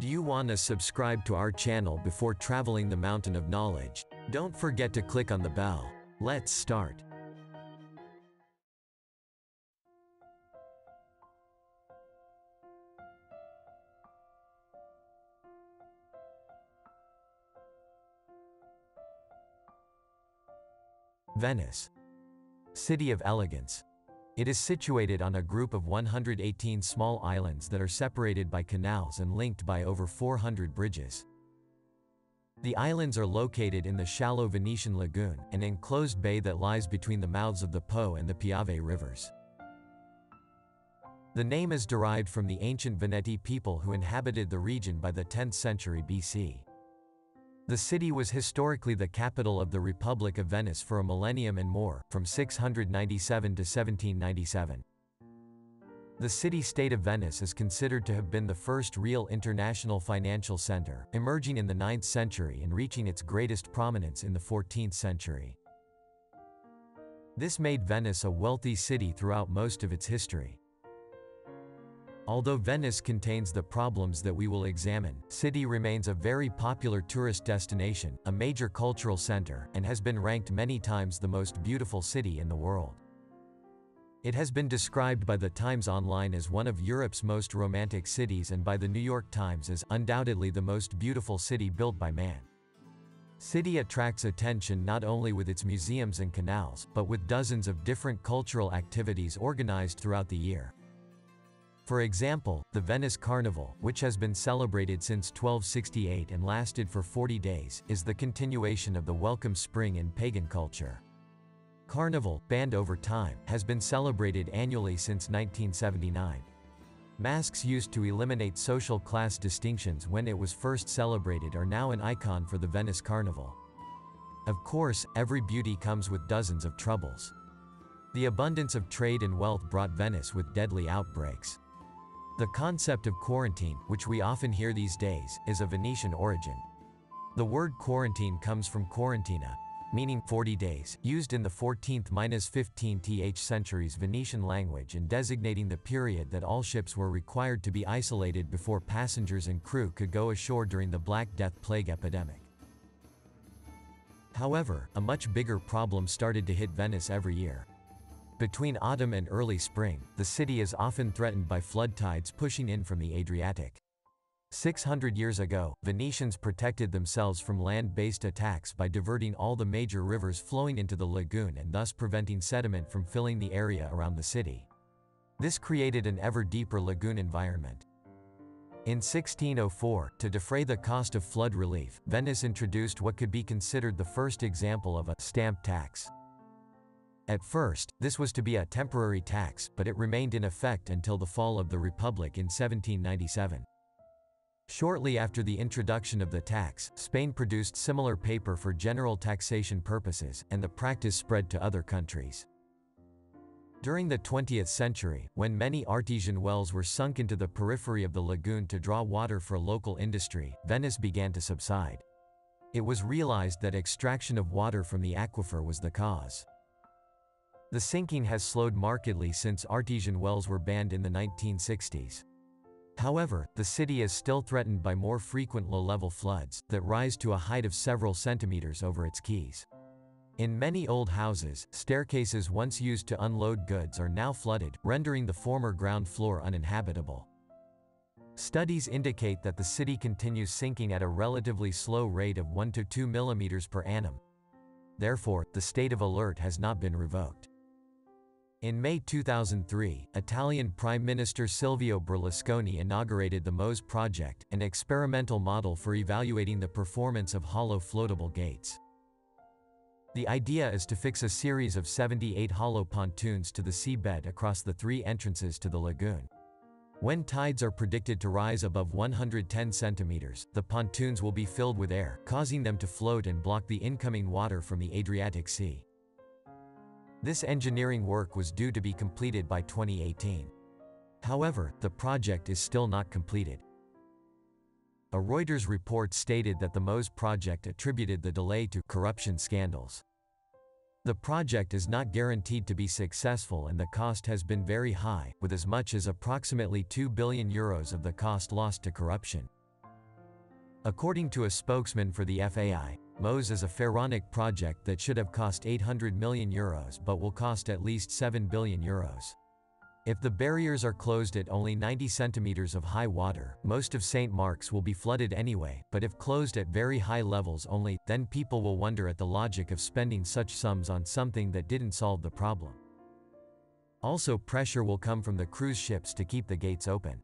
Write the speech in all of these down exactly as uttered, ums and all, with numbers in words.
Do you want to subscribe to our channel before traveling the mountain of knowledge? Don't forget to click on the bell. Let's start. Venice. City of elegance. It is situated on a group of one hundred eighteen small islands that are separated by canals and linked by over four hundred bridges. The islands are located in the shallow Venetian Lagoon, an enclosed bay that lies between the mouths of the Po and the Piave rivers. The name is derived from the ancient Veneti people who inhabited the region by the tenth century B C. The city was historically the capital of the Republic of Venice for a millennium and more, from six hundred ninety-seven to seventeen ninety-seven. The city-state of Venice is considered to have been the first real international financial center, emerging in the ninth century and reaching its greatest prominence in the fourteenth century. This made Venice a wealthy city throughout most of its history. Although Venice contains the problems that we will examine, the city remains a very popular tourist destination, a major cultural center, and has been ranked many times the most beautiful city in the world. It has been described by the Times Online as one of Europe's most romantic cities and by the New York Times as undoubtedly the most beautiful city built by man. The city attracts attention not only with its museums and canals, but with dozens of different cultural activities organized throughout the year. For example, the Venice Carnival, which has been celebrated since twelve sixty-eight and lasted for forty days, is the continuation of the welcome spring in pagan culture. Carnival, banned over time, has been celebrated annually since nineteen seventy-nine. Masks used to eliminate social class distinctions when it was first celebrated are now an icon for the Venice Carnival. Of course, every beauty comes with dozens of troubles. The abundance of trade and wealth brought Venice with deadly outbreaks. The concept of quarantine, which we often hear these days, is of Venetian origin. The word quarantine comes from quarantina, meaning forty days, used in the fourteenth to fifteenth centuries Venetian language and designating the period that all ships were required to be isolated before passengers and crew could go ashore during the Black Death plague epidemic. However, a much bigger problem started to hit Venice every year. Between autumn and early spring, the city is often threatened by flood tides pushing in from the Adriatic. six hundred years ago, Venetians protected themselves from land-based attacks by diverting all the major rivers flowing into the lagoon and thus preventing sediment from filling the area around the city. This created an ever deeper lagoon environment. In sixteen oh four, to defray the cost of flood relief, Venice introduced what could be considered the first example of a stamp tax. At first, this was to be a temporary tax, but it remained in effect until the fall of the Republic in seventeen ninety-seven. Shortly after the introduction of the tax, Spain produced similar paper for general taxation purposes, and the practice spread to other countries. During the twentieth century, when many artesian wells were sunk into the periphery of the lagoon to draw water for local industry, Venice began to subside. It was realized that extraction of water from the aquifer was the cause. The sinking has slowed markedly since artesian wells were banned in the nineteen sixties. However, the city is still threatened by more frequent low-level floods, that rise to a height of several centimeters over its quays. In many old houses, staircases once used to unload goods are now flooded, rendering the former ground floor uninhabitable. Studies indicate that the city continues sinking at a relatively slow rate of one to two millimeters per annum. Therefore, the state of alert has not been revoked. In May two thousand three, Italian Prime Minister Silvio Berlusconi inaugurated the MOSE Project, an experimental model for evaluating the performance of hollow floatable gates. The idea is to fix a series of seventy-eight hollow pontoons to the seabed across the three entrances to the lagoon. When tides are predicted to rise above one hundred ten centimeters, the pontoons will be filled with air, causing them to float and block the incoming water from the Adriatic Sea. This engineering work was due to be completed by twenty eighteen. However, the project is still not completed. A Reuters report stated that the MOSE project attributed the delay to corruption scandals. The project is not guaranteed to be successful and the cost has been very high, with as much as approximately two billion euros of the cost lost to corruption. According to a spokesman for the F A I, MOSE is a pharaonic project that should have cost eight hundred million euros but will cost at least seven billion euros. If the barriers are closed at only ninety centimeters of high water, most of Saint Mark's will be flooded anyway, but if closed at very high levels only, then people will wonder at the logic of spending such sums on something that didn't solve the problem. Also, pressure will come from the cruise ships to keep the gates open.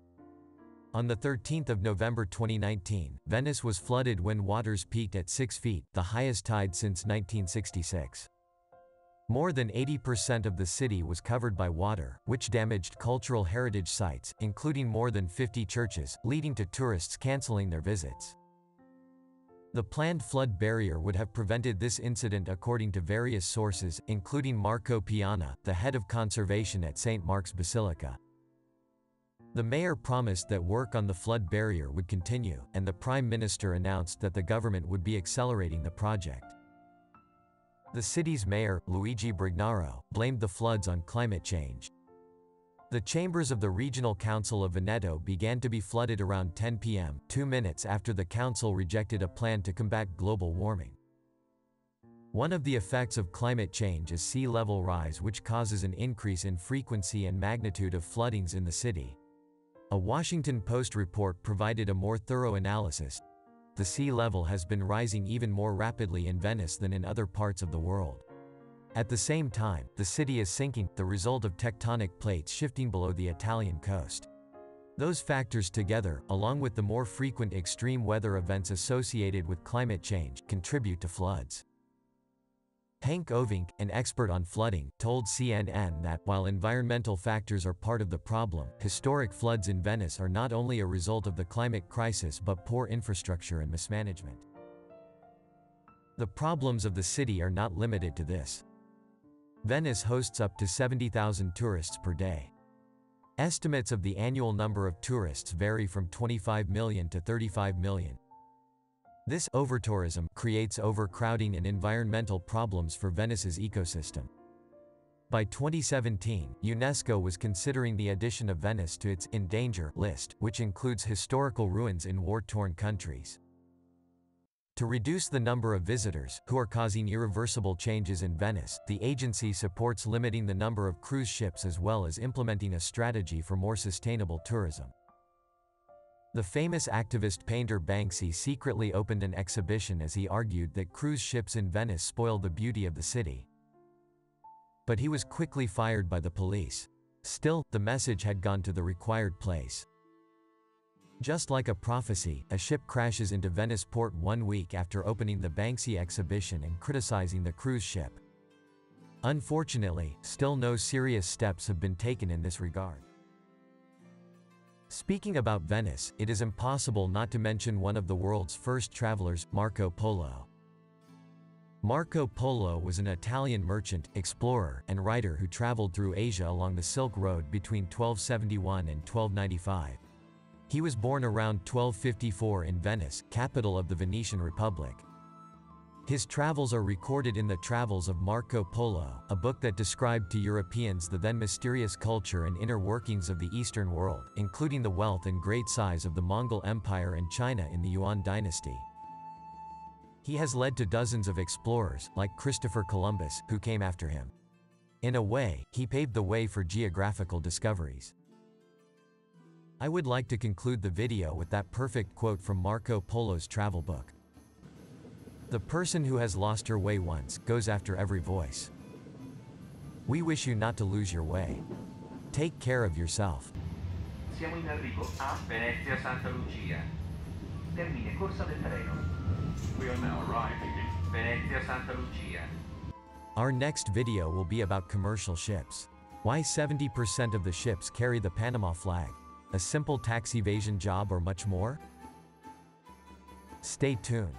On the thirteenth of November twenty nineteen, Venice was flooded when waters peaked at six feet, the highest tide since nineteen sixty-six. More than eighty percent of the city was covered by water, which damaged cultural heritage sites, including more than fifty churches, leading to tourists canceling their visits. The planned flood barrier would have prevented this incident according to various sources, including Marco Piana, the head of conservation at Saint Mark's Basilica. The mayor promised that work on the flood barrier would continue, and the prime minister announced that the government would be accelerating the project. The city's mayor, Luigi Brignaro, blamed the floods on climate change. The chambers of the Regional Council of Veneto began to be flooded around ten p m, two minutes after the council rejected a plan to combat global warming. One of the effects of climate change is sea level rise, which causes an increase in frequency and magnitude of floodings in the city. A Washington Post report provided a more thorough analysis. The sea level has been rising even more rapidly in Venice than in other parts of the world. At the same time, the city is sinking, the result of tectonic plates shifting below the Italian coast. Those factors together, along with the more frequent extreme weather events associated with climate change, contribute to floods. Henk Ovink, an expert on flooding, told C N N that, while environmental factors are part of the problem, historic floods in Venice are not only a result of the climate crisis but poor infrastructure and mismanagement. The problems of the city are not limited to this. Venice hosts up to seventy thousand tourists per day. Estimates of the annual number of tourists vary from twenty-five million to thirty-five million. This overtourism creates overcrowding and environmental problems for Venice's ecosystem. By twenty seventeen, UNESCO was considering the addition of Venice to its in danger list, which includes historical ruins in war-torn countries. To reduce the number of visitors, who are causing irreversible changes in Venice, the agency supports limiting the number of cruise ships as well as implementing a strategy for more sustainable tourism. The famous activist painter Banksy secretly opened an exhibition as he argued that cruise ships in Venice spoil the beauty of the city. But he was quickly fired by the police. Still, the message had gone to the required place. Just like a prophecy, a ship crashes into Venice port one week after opening the Banksy exhibition and criticizing the cruise ship. Unfortunately, still no serious steps have been taken in this regard. Speaking about Venice, it is impossible not to mention one of the world's first travelers, Marco Polo. Marco Polo was an Italian merchant, explorer, and writer who traveled through Asia along the Silk Road between twelve seventy-one and twelve ninety-five. He was born around twelve fifty-four in Venice, capital of the Venetian Republic. His travels are recorded in the Travels of Marco Polo, a book that described to Europeans the then mysterious culture and inner workings of the Eastern world, including the wealth and great size of the Mongol Empire and China in the Yuan dynasty. He has led to dozens of explorers, like Christopher Columbus, who came after him. In a way, he paved the way for geographical discoveries. I would like to conclude the video with that perfect quote from Marco Polo's travel book. The person who has lost her way once, goes after every voice. We wish you not to lose your way. Take care of yourself. Siamo in arrivo a Venezia Santa Lucia. Termine corsa del treno. We are now arriving in Venezia Santa Lucia. Our next video will be about commercial ships. Why seventy percent of the ships carry the Panama flag? A simple tax evasion job or much more? Stay tuned.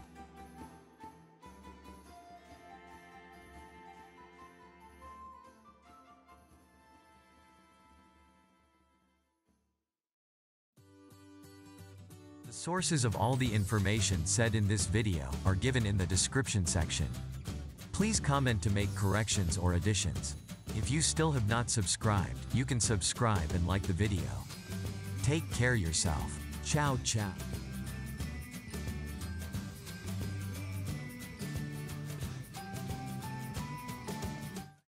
The sources of all the information said in this video are given in the description section. Please comment to make corrections or additions. If you still have not subscribed, you can subscribe and like the video. Take care yourself. Ciao ciao.